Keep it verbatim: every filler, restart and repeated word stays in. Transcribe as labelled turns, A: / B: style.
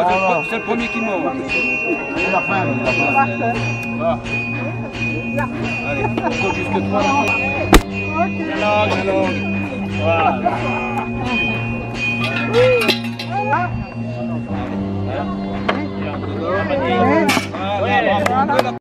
A: le, c'est le premier qui mord.
B: C'est la fin.
A: Voilà. Allez, on compte jusque trois. La langue, la langue. Voilà. Voilà. Voilà.